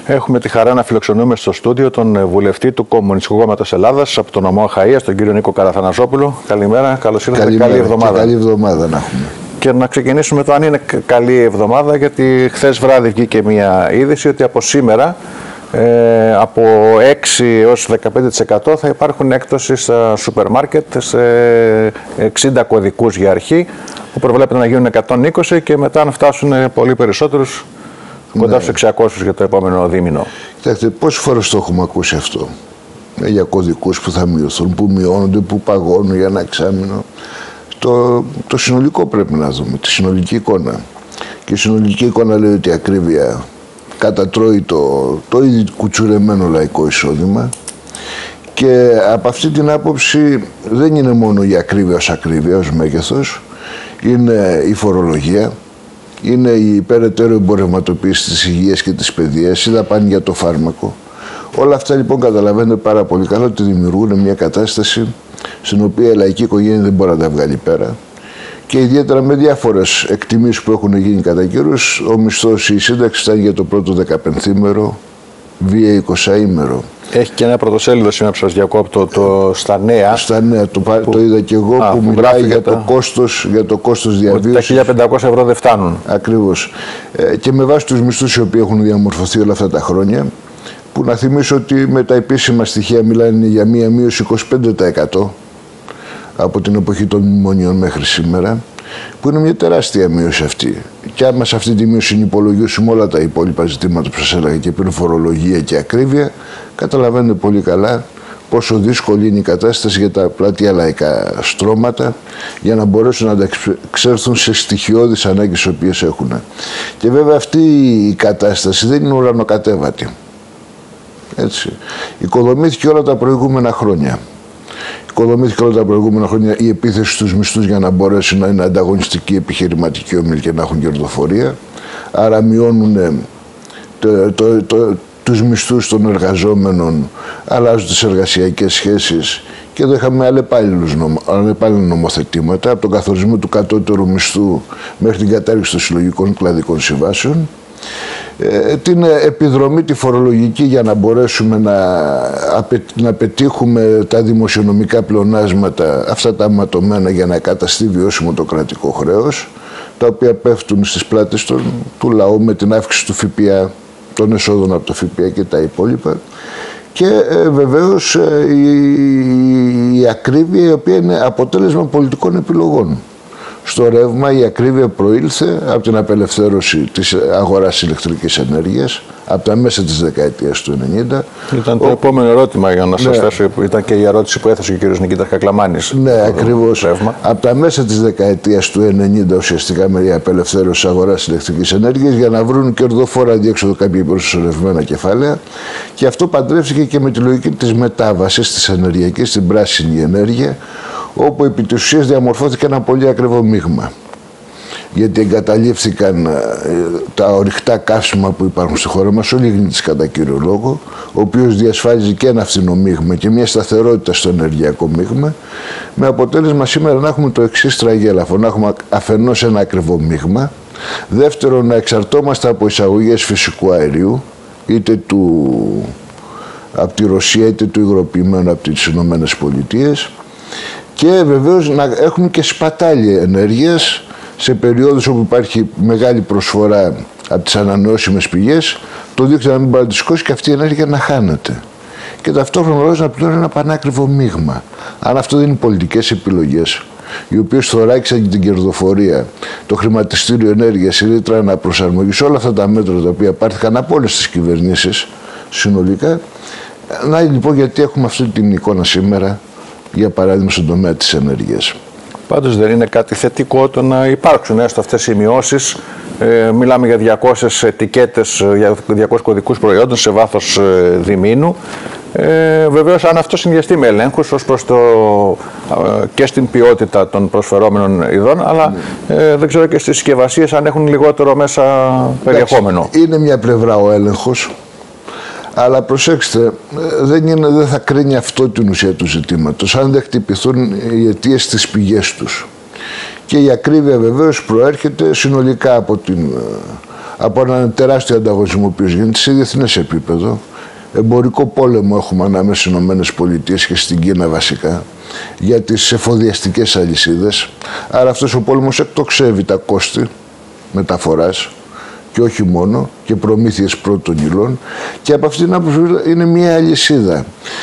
Έχουμε τη χαρά να φιλοξενούμε στο στούντιο τον βουλευτή του Κομμουνιστικού Κόμματος Ελλάδας από τον νομό Αχαΐας, τον κύριο Νίκο Καραθανασόπουλο. Καλημέρα, καλώς ήρθατε. Καλή εβδομάδα. Καλή εβδομάδα να έχουμε. Και να ξεκινήσουμε το αν είναι καλή εβδομάδα, γιατί χθες βράδυ βγήκε μια είδηση ότι από σήμερα από 6 έως 15% θα υπάρχουν έκπτωση στα σούπερ μάρκετ σε 60 κωδικούς για αρχή, που προβλέπεται να γίνουν 120 και μετά να φτάσουν πολύ περισσότερους, κοντά στους 600 για το επόμενο δίμηνο. Κοιτάξτε, πόσες φορές το έχουμε ακούσει αυτό, για κωδικούς που θα μειωθούν, που μειώνονται, που παγώνουν για ένα εξάμηνο. Το συνολικό πρέπει να δούμε, τη συνολική εικόνα. Και η συνολική εικόνα λέει ότι η ακρίβεια κατατρώει το ήδη κουτσουρεμένο λαϊκό εισόδημα, και από αυτή την άποψη δεν είναι μόνο η ακρίβεια ως μέγεθος, είναι η φορολογία, είναι η περαιτέρω εμπορευματοποίηση της υγείας και της παιδείας, η δαπάνη για το φάρμακο. Όλα αυτά λοιπόν καταλαβαίνετε πάρα πολύ καλά ότι δημιουργούν μια κατάσταση στην οποία η λαϊκή οικογένεια δεν μπορεί να τα βγάλει πέρα, και ιδιαίτερα με διάφορες εκτιμήσεις που έχουν γίνει κατά καιρούς, ο μισθός, η σύνταξη ήταν για το πρώτο 15ήμερο, βία 20ήμερο. Έχει και ένα πρωτοσέλιδο σήμερα που σας διακόπτω στα νέα. Στα νέα, το είδα και εγώ, που μιλάει για το κόστος διαβίωσης. Τα 1.500 ευρώ δεν φτάνουν. Ακριβώς. Και με βάση τους μισθούς οι οποίοι έχουν διαμορφωθεί όλα αυτά τα χρόνια, που να θυμίσω ότι με τα επίσημα στοιχεία μιλάνε για μία μείωση 25% από την εποχή των μνημονίων μέχρι σήμερα, που είναι μια τεράστια μείωση αυτή. Και άμα σε αυτή τη μείωση υπολογίσουμε όλα τα υπόλοιπα ζητήματα που σας έλεγα, και πριν φορολογία και ακρίβεια, καταλαβαίνετε πολύ καλά πόσο δύσκολη είναι η κατάσταση για τα πλατεία λαϊκά στρώματα, για να μπορέσουν να ανταπεξέλθουν σε στοιχειώδεις ανάγκες οι οποίες έχουν. Και βέβαια αυτή η κατάσταση δεν είναι ουρανοκατέβατη. Έτσι. Οικοδομήθηκε όλα τα προηγούμενα χρόνια. Η επίθεση στους μισθούς για να μπορέσει να είναι ανταγωνιστική επιχειρηματική όμιλη και να έχουν κερδοφορία. Άρα μειώνουν τους μισθούς των εργαζόμενων, αλλάζουν τις εργασιακές σχέσεις, και εδώ είχαμε αλλεπάλληλα νομοθετήματα, από τον καθορισμό του κατώτερου μισθού μέχρι την κατάργηση των συλλογικών κλαδικών συμβάσεων, την επιδρομή τη φορολογική για να μπορέσουμε να πετύχουμε τα δημοσιονομικά πλεονάσματα, αυτά τα ματωμένα, για να καταστεί βιώσιμο το κρατικό χρέος, τα οποία πέφτουν στις πλάτες του λαού με την αύξηση του ΦΠΑ, των εσόδων από το ΦΠΑ και τα υπόλοιπα, και βεβαίως η ακρίβεια, η οποία είναι αποτέλεσμα πολιτικών επιλογών. Στο ρεύμα η ακρίβεια προήλθε από την απελευθέρωση της αγοράς ηλεκτρικής ενέργειας από τα μέσα της δεκαετίας του 90. Ήταν το επόμενο ερώτημα για να σας θέσω, ήταν και η ερώτηση που έθεσε ο κ. Νικήτας Κακλαμάνης. Ναι, ακριβώς. Από τα μέσα της δεκαετίας του 90 ουσιαστικά με η απελευθέρωση της αγοράς ηλεκτρικής ενέργειας, για να βρουν κερδοφόρα αντιέξοδο κάποια προσωρευμένα κεφάλαια, και αυτό παντρεύτηκε και με τη λογική της μετάβασης της ενεργειακής στην πράσινη ενέργεια, όπου επί της ουσίας διαμορφώθηκε ένα πολύ ακριβό μείγμα. Γιατί εγκαταλείφθηκαν τα ορυκτά καύσιμα που υπάρχουν στη χώρα μας, ο λιγνίτης κατά κύριο λόγο, ο οποίος διασφάλιζε και ένα φθηνό μείγμα και μια σταθερότητα στο ενεργειακό μείγμα, με αποτέλεσμα σήμερα να έχουμε το εξής τραγέλαφο: να έχουμε αφενός ένα ακριβό μείγμα, δεύτερον να εξαρτώμαστε από εισαγωγές φυσικού αερίου, είτε από τη Ρωσία είτε του υγροποιημένου από τις Ηνωμένες Πολιτείες, και βεβαίως να έχουμε και σπατάλη ενέργειας σε περιόδους όπου υπάρχει μεγάλη προσφορά από τις ανανεώσιμες πηγές, το δίκτυο να μην μπορεί να τη σηκώσει και αυτή η ενέργεια να χάνεται. Και ταυτόχρονα να πληρώνει ένα πανάκριβο μείγμα. Αν αυτό δεν είναι πολιτικές επιλογές, οι οποίες θωράκισαν και την κερδοφορία, το χρηματιστήριο ενέργειας, η ρήτρα αναπροσαρμογής, όλα αυτά τα μέτρα τα οποία πάρθηκαν από όλες τις κυβερνήσεις συνολικά, να λοιπόν γιατί έχουμε αυτή την εικόνα σήμερα, για παράδειγμα στον τομέα της ενέργειας. Πάντως δεν είναι κάτι θετικό το να υπάρξουν έστω αυτές οι μειώσεις. Μιλάμε για 200 ετικέτες, για 200 κωδικούς προϊόντων σε βάθος διμήνου. Βεβαίως, αν αυτό συνδυαστεί με ελέγχους ως προς και στην ποιότητα των προσφερόμενων ειδών, αλλά δεν ξέρω και στις συσκευασίες αν έχουν λιγότερο μέσα περιεχόμενο. Είναι μια πλευρά ο έλεγχος. Αλλά προσέξτε, δεν θα κρίνει αυτό την ουσία του ζητήματος, αν δεν χτυπηθούν οι αιτίες στις πηγές τους. Και η ακρίβεια βεβαίως προέρχεται συνολικά από έναν τεράστιο ανταγωνισμό που γίνεται σε διεθνές επίπεδο. Εμπορικό πόλεμο έχουμε ανάμεσα στις ΗΠΑ και στην Κίνα βασικά για τις εφοδιαστικές αλυσίδες. Άρα αυτός ο πόλεμος εκτοξεύει τα κόστη μεταφοράς και όχι μόνο, και προμήθειες πρώτων υλών, και από αυτήν την άποψη είναι μια αλυσίδα.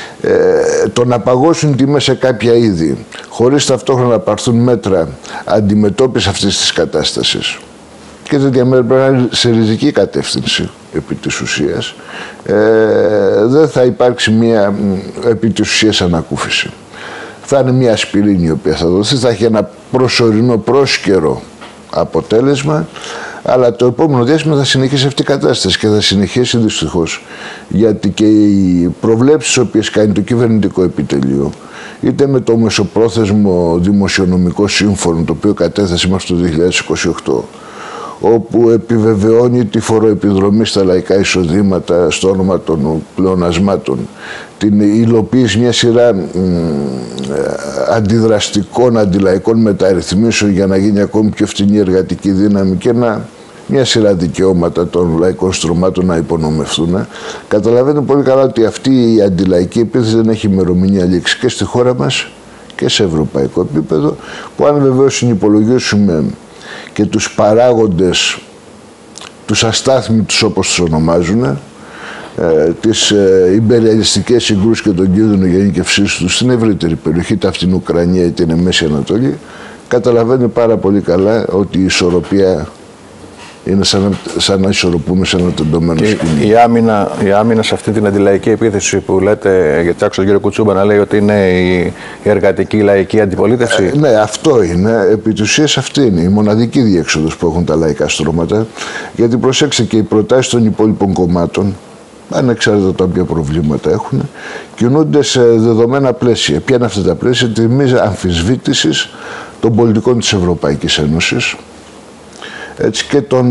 Το να παγώσουν τιμές σε κάποια είδη χωρίς ταυτόχρονα να πάρθουν μέτρα αντιμετώπισης αυτής της κατάστασης, και τέτοια μέτρα πρέπει να είναι σε ριζική κατεύθυνση επί της ουσίας, δεν θα υπάρξει μια επί της ουσίας ανακούφιση. Θα είναι μια ασπιρίνη η οποία θα δοθεί, θα έχει ένα προσωρινό πρόσκαιρο αποτέλεσμα, αλλά το επόμενο διάστημα θα συνεχίσει αυτή η κατάσταση και θα συνεχίσει δυστυχώς, γιατί και οι προβλέψεις τις οποίες κάνει το κυβερνητικό επιτελείο, είτε με το μεσοπρόθεσμο δημοσιονομικό σύμφωνο το οποίο κατέθεσε μέχρι το 2028, όπου επιβεβαιώνει τη φοροεπιδρομή στα λαϊκά εισοδήματα στο όνομα των πλεονασμάτων, την υλοποίηση μια σειρά αντιδραστικών, αντιλαϊκών μεταρρυθμίσεων για να γίνει ακόμη πιο φθηνή εργατική δύναμη και μια σειρά δικαιώματα των λαϊκών στρωμάτων να υπονομευτούν. Καταλαβαίνετε πολύ καλά ότι αυτή η αντιλαϊκή επίθεση δεν έχει ημερομηνία λήξη και στη χώρα μας και σε ευρωπαϊκό επίπεδο, που αν βεβαίως συνυπολογίσουμε και τους παράγοντες, τους αστάθμιτους όπως τους ονομάζουν, τις ιμπεριαλιστικές συγκρούσεις και τον κίνδυνο γενίκευσής τους στην ευρύτερη περιοχή, είτε αυτήν την Ουκρανία είτε είναι Μέση Ανατολή, καταλαβαίνει πάρα πολύ καλά ότι η ισορροπία είναι σαν να ισορροπούμε σε ένα τεντωμένο σκηνή. Η άμυνα σε αυτή την αντιλαϊκή επίθεση που λέτε, γιατί άκουσα τον κύριο Κουτσούμπα να λέει ότι είναι η εργατική λαϊκή αντιπολίτευση. Ναι, αυτό είναι. Επί της ουσίας αυτή είναι η μοναδική διέξοδος που έχουν τα λαϊκά στρώματα. Γιατί προσέξτε, και οι προτάσεις των υπόλοιπων κομμάτων, ανεξάρτητα από ποια προβλήματα έχουν, κινούνται σε δεδομένα πλαίσια. Ποια είναι αυτά τα πλαίσια? Τη μη αμφισβήτησης των πολιτικών της Ευρωπαϊκής Ένωσης, έτσι,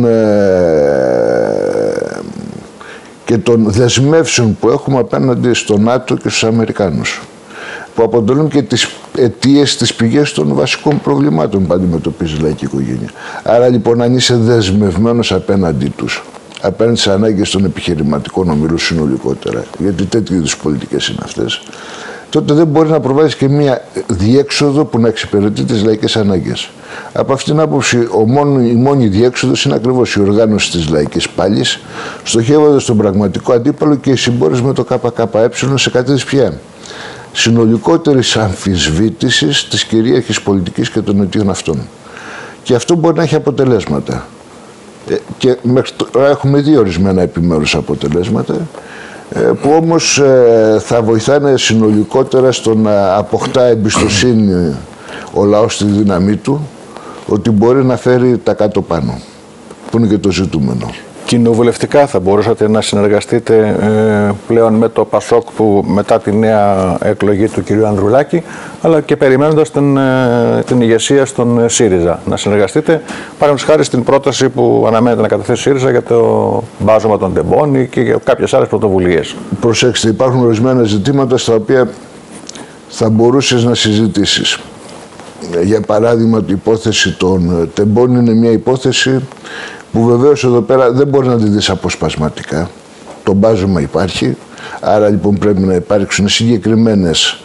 και των δεσμεύσεων που έχουμε απέναντι στο ΝΑΤΟ και στους Αμερικάνους, που αποτελούν και τις αιτίες, τις πηγές των βασικών προβλημάτων που αντιμετωπίζει η λαϊκή οικογένεια. Άρα λοιπόν, αν είσαι δεσμευμένος απέναντί τους, απέναντι στις ανάγκες των επιχειρηματικών ομίλων συνολικότερα, γιατί τέτοιου είδους πολιτικές είναι αυτές, τότε δεν μπορεί να προβάλλεις και μία διέξοδο που να εξυπηρετεί τις λαϊκές ανάγκες. Από αυτήν την άποψη, η μόνη διέξοδος είναι ακριβώς η οργάνωση της λαϊκής πάλης, στοχεύοντας τον πραγματικό αντίπαλο και η συμπόρευση με το ΚΚΕ σε κατεύθυνση πια συνολικότερης αμφισβήτησης της κυρίαρχης πολιτικής και των αιτίων αυτών. Και αυτό μπορεί να έχει αποτελέσματα. Και μέχρι τώρα έχουμε δει ορισμένα επιμέρους αποτελέσματα, που όμως θα βοηθάνε συνολικότερα στο να αποκτά εμπιστοσύνη ο λαός στη δύναμή του, ότι μπορεί να φέρει τα κάτω πάνω, που είναι και το ζητούμενο. Κοινοβουλευτικά θα μπορούσατε να συνεργαστείτε πλέον με το ΠΑΣΟΚ, που μετά τη νέα εκλογή του κυρίου Ανδρουλάκη, αλλά και περιμένοντας την ηγεσία στον ΣΥΡΙΖΑ, να συνεργαστείτε, παραδείγματος χάρη στην πρόταση που αναμένεται να καταθέσει ο ΣΥΡΙΖΑ για το μπάζωμα των τεμπών και για κάποιες άλλες πρωτοβουλίες? Προσέξτε, υπάρχουν ορισμένα ζητήματα στα οποία θα μπορούσες να συζητήσεις. Για παράδειγμα, η υπόθεση των τεμπών είναι μια υπόθεση που βεβαίως εδώ πέρα δεν μπορεί να τη δεις αποσπασματικά. Το μπάζωμα υπάρχει, άρα λοιπόν πρέπει να υπάρξουν συγκεκριμένες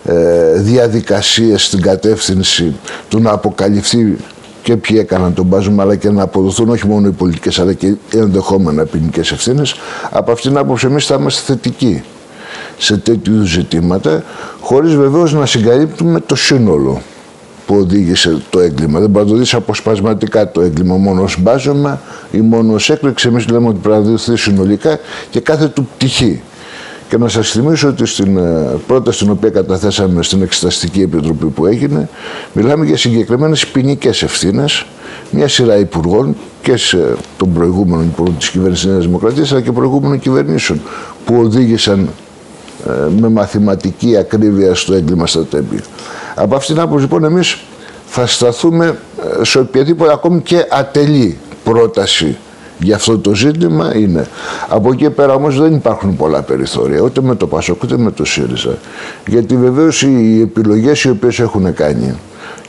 διαδικασίες στην κατεύθυνση του να αποκαλυφθεί και ποιοι έκαναν τον μπάζωμα, αλλά και να αποδοθούν όχι μόνο οι πολιτικές αλλά και ενδεχόμενα ποινικές ευθύνες. Από αυτήν την άποψη εμείς θα είμαστε θετικοί σε τέτοιου ζητήματα, χωρίς βεβαίως να συγκαλύπτουμε το σύνολο που οδήγησε το έγκλημα. Δεν μπορεί να το δεις αποσπασματικά το έγκλημα μόνο ως μπάζωμα ή μόνο ως έκρηξη. Εμείς λέμε ότι πρέπει να δοθεί συνολικά και κάθε του πτυχή. Και να σας θυμίσω ότι στην πρόταση την οποία καταθέσαμε στην Εξεταστική Επιτροπή που έγινε, μιλάμε για συγκεκριμένες ποινικές ευθύνες, μια σειρά υπουργών και σε τον προηγούμενο υπουργό της κυβέρνησης της Νέας Δημοκρατίας, αλλά και προηγούμενων κυβερνήσεων που οδήγησαν με μαθηματική ακρίβεια στο έγκλημα στα τέμπη. Από αυτήν την άποψη λοιπόν εμείς θα σταθούμε σε οποιαδήποτε ακόμη και ατελή πρόταση για αυτό το ζήτημα είναι. Από εκεί πέρα όμως δεν υπάρχουν πολλά περιθώρια, ούτε με το ΠΑΣΟΚ ούτε με το ΣΥΡΙΖΑ. Γιατί βεβαίως οι επιλογές οι οποίες έχουν κάνει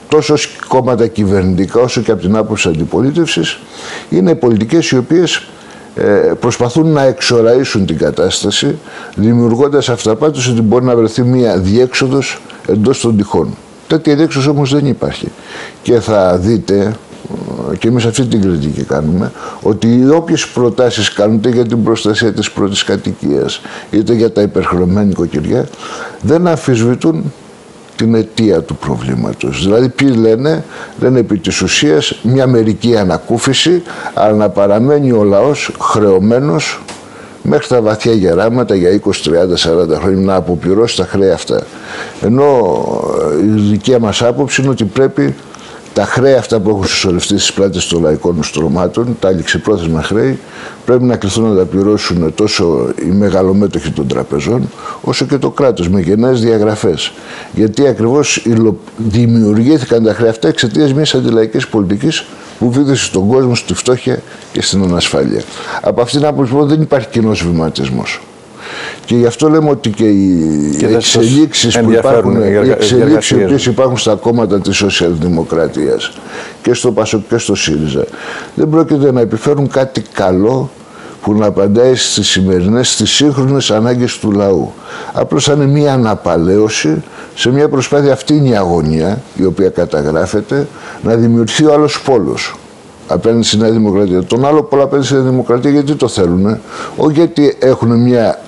τόσο κόμματα κυβερνητικά όσο και από την άποψη αντιπολίτευσης, είναι πολιτικές οι οποίες προσπαθούν να εξοραίσουν την κατάσταση, δημιουργώντας αυταπάτως ότι μπορεί να βρεθεί μια διέξοδος εντός των τυχών. Τέτοια διέξοδος όμως δεν υπάρχει. Και θα δείτε, και εμείς αυτή την κριτική κάνουμε, ότι όποιες προτάσεις κάνουν για την προστασία της πρώτης κατοικίας είτε για τα υπερχρεωμένα νοικοκυριά δεν αμφισβητούν την αιτία του προβλήματος. Δηλαδή ποιοι λένε επί της ουσίας μια μερική ανακούφιση, αλλά να παραμένει ο λαός χρεωμένος μέχρι τα βαθιά γεράματα για 20, 30, 40 χρόνια να αποπληρώσει τα χρέη αυτά. Ενώ η δική μας άποψη είναι ότι πρέπει τα χρέη αυτά που έχουν συσσωρευτεί στις πλάτες των λαϊκών στρωμάτων, τα ληξιπρόθεσμα χρέη, πρέπει να κληθούν να τα πληρώσουν τόσο οι μεγαλομέτοχοι των τραπεζών, όσο και το κράτος με γενναίες διαγραφές. Γιατί ακριβώς δημιουργήθηκαν τα χρέη αυτά εξαιτίας μιας αντιλαϊκής πολιτικής που βίδωσε τον κόσμο στη φτώχεια και στην ανασφάλεια. Από αυτήν την άποψη δεν υπάρχει κοινός βηματισμός. Και γι' αυτό λέμε ότι και οι εξελίξεις που υπάρχουν, οι οποίες υπάρχουν στα κόμματα της σοσιαλδημοκρατίας και στο ΠΑΣΟΚ και στο ΣΥΡΙΖΑ δεν πρόκειται να επιφέρουν κάτι καλό που να απαντάει στις σημερινές, στις σύγχρονες ανάγκες του λαού. Απλώς θα είναι μια αναπαλαίωση σε μια προσπάθεια, αυτή είναι η αγωνία η οποία καταγράφεται, να δημιουργηθεί ο άλλος πόλος απέναντι στη Νέα Δημοκρατία. Τον άλλο πόλο απέναντι στη Νέα Δημοκρατία γιατί το θέλουν, όχι γιατί έχουν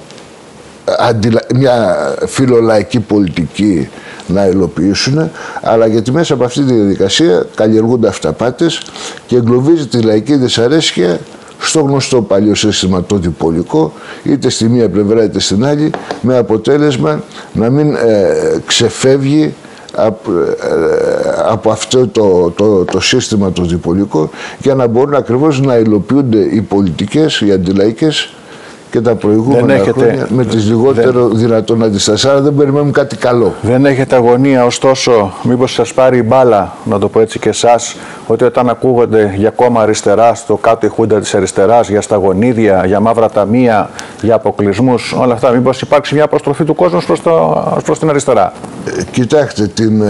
μια φιλολαϊκή πολιτική να υλοποιήσουν, αλλά γιατί μέσα από αυτή τη διαδικασία καλλιεργούνται αυταπάτες και εγκλωβίζει τη λαϊκή δυσαρέσκεια στο γνωστό παλιό σύστημα το διπολικό, είτε στη μία πλευρά είτε στην άλλη, με αποτέλεσμα να μην ξεφεύγει από αυτό το σύστημα το διπολικό, για να μπορούν ακριβώς να υλοποιούνται οι πολιτικές, οι αντιλαϊκές και τα προηγούμενα χρόνια με τις λιγότερο δυνατόν αντιστάσεις. Άρα δεν περιμένουμε κάτι καλό. Δεν έχετε αγωνία, ωστόσο, μήπως σας πάρει η μπάλα, να το πω έτσι και εσάς, ότι όταν ακούγονται για κόμμα αριστερά, στο κάτω η χούντα της αριστεράς, για σταγονίδια, για μαύρα ταμεία, για αποκλεισμούς, όλα αυτά, μήπως υπάρξει μια αποστροφή του κόσμου προς την αριστερά? Κοιτάξτε,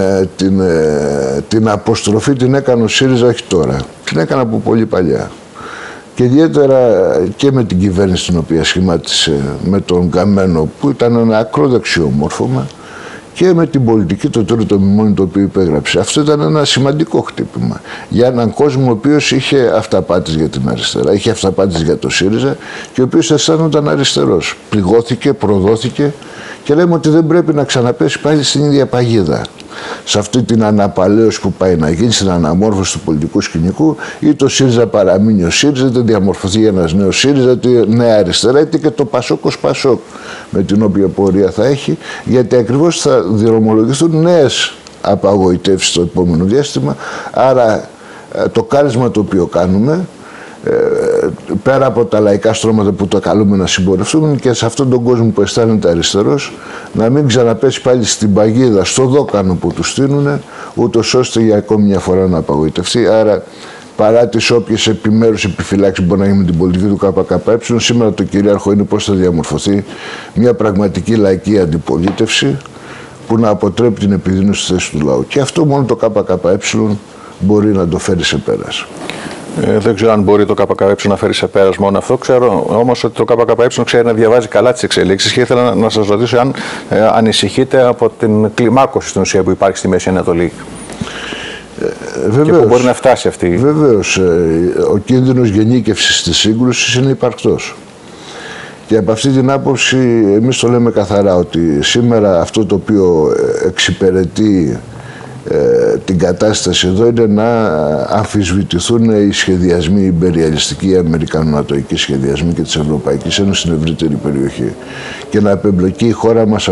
την αποστροφή την έκανε ο ΣΥΡΙΖΑ όχι τώρα. Την έκανε από πολύ παλιά. Και ιδιαίτερα και με την κυβέρνηση την οποία σχημάτισε με τον Καμένο, που ήταν ένα ακροδεξιό μόρφωμα, και με την πολιτική, το τρίτο μνημόνιο το οποίο υπέγραψε. Αυτό ήταν ένα σημαντικό χτύπημα για έναν κόσμο ο οποίος είχε αυταπάτης για την αριστερά, είχε αυταπάτης για το ΣΥΡΙΖΑ και ο οποίος αισθάνονταν αριστερός. Πληγώθηκε, προδόθηκε και λέμε ότι δεν πρέπει να ξαναπέσει πάλι στην ίδια παγίδα. Σε αυτή την αναπαλαίωση που πάει να γίνει, στην αναμόρφωση του πολιτικού σκηνικού, ή το ΣΥΡΙΖΑ παραμείνει ο ΣΥΡΙΖΑ, είτε διαμορφωθεί ένας νέος ΣΥΡΙΖΑ, είτε νέα αριστερά, είτε και το ΠΑΣΟΚ ως ΠΑΣΟΚ, με την οποία πορεία θα έχει, γιατί ακριβώς θα δρομολογηθούν νέες απαγοητεύσεις στο επόμενο διάστημα. Άρα το κάλεσμα το οποίο κάνουμε, πέρα από τα λαϊκά στρώματα που το καλούμε να συμπορευτούν, και σε αυτόν τον κόσμο που αισθάνεται αριστερός, να μην ξαναπέσει πάλι στην παγίδα, στο δόκανο που του στείλουν, ούτως ώστε για ακόμη μια φορά να απαγοητευτεί. Άρα, παρά τις όποιες επιμέρους επιφυλάξεις μπορεί να γίνει με την πολιτική του ΚΚΕ, σήμερα το κυρίαρχο είναι πώς θα διαμορφωθεί μια πραγματική λαϊκή αντιπολίτευση που να αποτρέπει την επιδείνωση της θέσης του λαού. Και αυτό μόνο το ΚΚΕ μπορεί να το φέρει σε πέρας. Δεν ξέρω αν μπορεί το ΚΚΕ να φέρει σε πέρας μόνο αυτό. Ξέρω όμως ότι το ΚΚΕ ξέρει να διαβάζει καλά τις εξελίξεις και ήθελα να σας ρωτήσω αν ανησυχείτε από την κλιμάκωση στην ουσία που υπάρχει στη Μέση Ανατολή. Βεβαίως, και που μπορεί να φτάσει αυτή. Βεβαίως, ο κίνδυνος γενίκευσης της σύγκρουσης είναι υπαρκτός. Και από αυτή την άποψη εμείς το λέμε καθαρά ότι σήμερα αυτό το οποίο εξυπηρετεί την κατάσταση εδώ είναι να αμφισβητηθούν οι σχεδιασμοί, οι υπεριαλιστικοί, οι αμερικανο-νατοικοί σχεδιασμοί και της Ευρωπαϊκής Ένωσης στην ευρύτερη περιοχή και να απεμπλοκεί η χώρα μας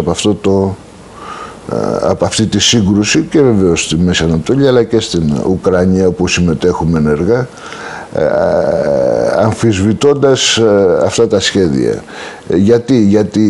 από αυτή τη σύγκρουση και βεβαίως στη Μέση Ανατολή αλλά και στην Ουκρανία όπου συμμετέχουμε ενεργά, αμφισβητώντας αυτά τα σχέδια. Γιατί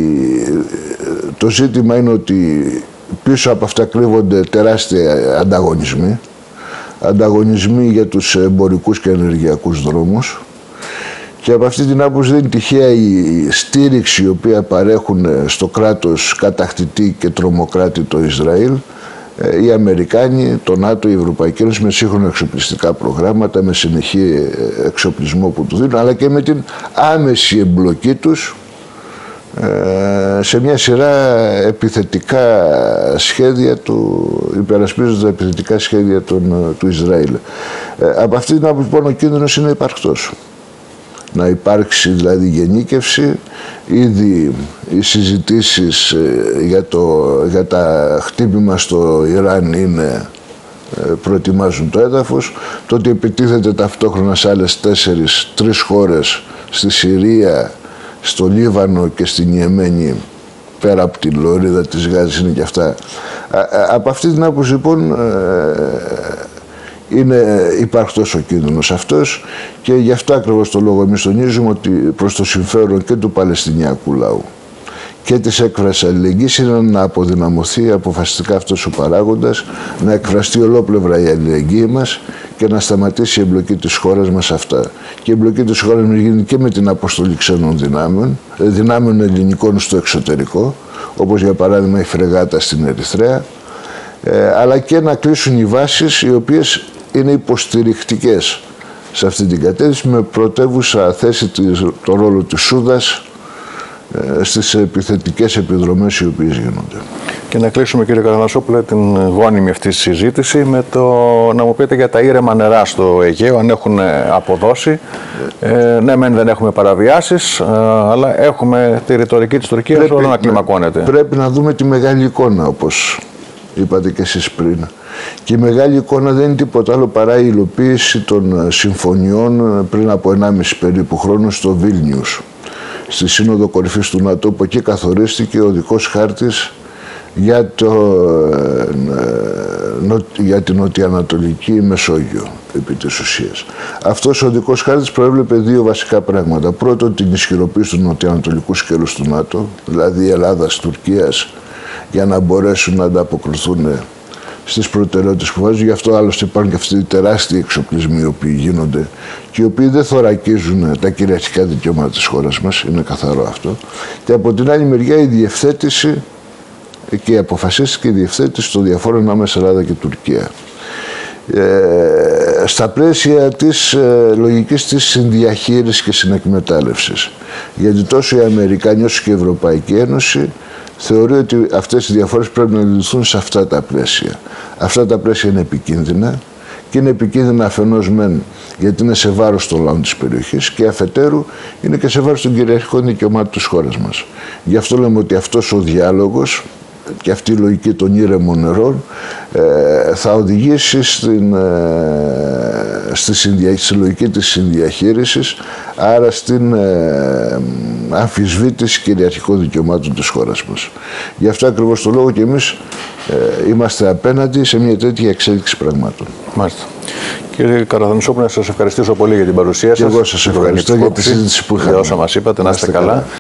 το ζήτημα είναι ότι πίσω από αυτά κρύβονται τεράστια ανταγωνισμοί για τους εμπορικούς και ενεργειακούς δρόμους και από αυτή την άποψη δεν είναι τυχαία η στήριξη η οποία παρέχουν στο κράτος κατακτητή και τρομοκράτη το Ισραήλ οι Αμερικάνοι, το ΝΑΤΟ, η Ευρωπαϊκή Ένωση με σύγχρονα εξοπλιστικά προγράμματα, με συνεχή εξοπλισμό που του δίνουν, αλλά και με την άμεση εμπλοκή τους σε μια σειρά επιθετικά σχέδια υπερασπίζοντα επιθετικά σχέδια του Ισραήλ. Από αυτή την άποψη λοιπόν ο κίνδυνος είναι υπαρκτός. Να υπάρξει δηλαδή γενίκευση. Ήδη οι συζητήσεις για τα χτύπημα στο Ιράν προετοιμάζουν το έδαφος. Το ότι επιτίθεται ταυτόχρονα σε άλλες 3 χώρες, στη Συρία, στο Λίβανο και στην Ιεμένη, πέρα από την λωρίδα της Γάζας, είναι και αυτά. Από αυτή την άποψη λοιπόν είναι υπαρκτός ο κίνδυνος αυτός, και γι' αυτό ακριβώς το λόγο εμείς τονίζουμε ότι προς το συμφέρον και του Παλαιστινιακού λαού και της έκφρασης αλληλεγγύης είναι να αποδυναμωθεί αποφασιστικά αυτός ο παράγοντας, να εκφραστεί ολόπλευρα η αλληλεγγύη μας και να σταματήσει η εμπλοκή της χώρας μας σε αυτά. Και η εμπλοκή της χώρας μας γίνει και με την αποστολή ξένων δυνάμεων ελληνικών στο εξωτερικό, όπως για παράδειγμα η φρεγάτα στην Ερυθρέα, αλλά και να κλείσουν οι βάσεις οι οποίες είναι υποστηρικτικές σε αυτή την κατεύθυνση, με πρωτεύουσα θέση το ρόλο της Σούδας στις επιθετικές επιδρομές οι οποίες γίνονται. Και να κλείσουμε, κύριε Καρανασόπουλε, την γόνιμη αυτή συζήτηση με να μου πείτε για τα ήρεμα νερά στο Αιγαίο, αν έχουν αποδώσει. Ναι, μεν δεν έχουμε παραβιάσεις, αλλά έχουμε τη ρητορική της Τουρκίας όλο να κλιμακώνεται. Πρέπει να δούμε τη μεγάλη εικόνα, όπως είπατε και εσείς πριν. Και η μεγάλη εικόνα δεν είναι τίποτα άλλο παρά η υλοποίηση των συμφωνιών πριν από 1,5 περίπου χρόνο στο Βίλνιους, στη Σύνοδο Κορυφής του ΝΑΤΟ, που εκεί καθορίστηκε ο οδικός χάρτης για την νοτιοανατολική Μεσόγειο, επί της ουσίας. Αυτός ο οδικός χάρτης προέβλεπε 2 βασικά πράγματα. Πρώτον, την ισχυροποίηση του νοτιοανατολικού σκέλους του ΝΑΤΟ, δηλαδή Ελλάδας-Τουρκίας, για να μπορέσουν να ανταποκριθούν στις προτεραιότητες που βάζουν. Γι' αυτό άλλωστε υπάρχουν και αυτοί οι τεράστιοι εξοπλισμοί οι οποίοι γίνονται και οι οποίοι δεν θωρακίζουν τα κυριαρχικά δικαιώματα της χώρας μας, είναι καθαρό αυτό. Και από την άλλη μεριά η διευθέτηση και η αποφασίστηκε η διευθέτηση των διαφόρων ανάμεσα Ελλάδα και Τουρκία. Στα πλαίσια της λογικής της συνδιαχείρισης και συνεκμετάλλευσης. Γιατί τόσο οι Αμερικάνοι όσο και η Ευρωπαϊκή Ένωση θεωρεί ότι αυτές οι διαφορές πρέπει να λυθούν σε αυτά τα πλαίσια. Αυτά τα πλαίσια είναι επικίνδυνα, και είναι επικίνδυνα αφενός μεν γιατί είναι σε βάρος των λαών της περιοχής, και αφετέρου είναι και σε βάρος των κυριαρχικών δικαιωμάτων της χώρας μας. Γι' αυτό λέμε ότι αυτός ο διάλογος και αυτή η λογική των ήρεμων νερών θα οδηγήσει στη λογική της συνδιαχείρισης, άρα στην αμφισβήτηση κυριαρχικών δικαιωμάτων της χώρας μας. Γι' αυτό ακριβώς το λόγο και εμείς είμαστε απέναντι σε μια τέτοια εξέλιξη πραγμάτων. Μάλιστα. Κύριε Καρανασόπουλε, να σας ευχαριστήσω πολύ για την παρουσία σας. Και εγώ σας ευχαριστώ για τη συζήτηση που είχαμε. Για όσα μας είπατε, να είστε καλά.